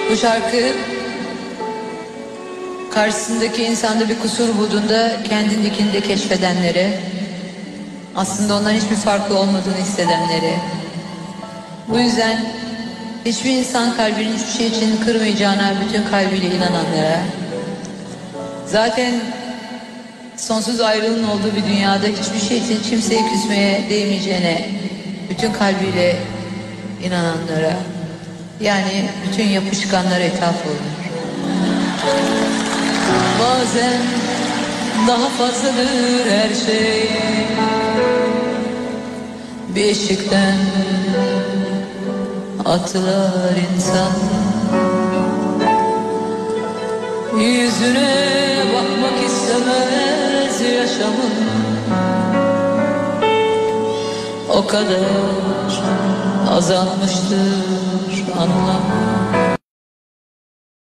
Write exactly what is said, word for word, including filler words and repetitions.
Bu şarkı karşısındaki insanda bir kusur bulduğunda kendindekini de keşfedenlere, aslında ondan hiçbir farklı olmadığını hissedenlere, bu yüzden hiçbir insan kalbinin hiçbir şey için kırmayacağına bütün kalbiyle inananlara, zaten sonsuz ayrılığın olduğu bir dünyada hiçbir şey için kimseye küsmeye değmeyeceğine bütün kalbiyle inananlara, yani bütün yapışkanlara ithaf olunur. Bazen daha fazladır her şey, bir eşikten attılar insan, yüzüne bakmak istemez yaşamın, o kadar azalmıştır anlam.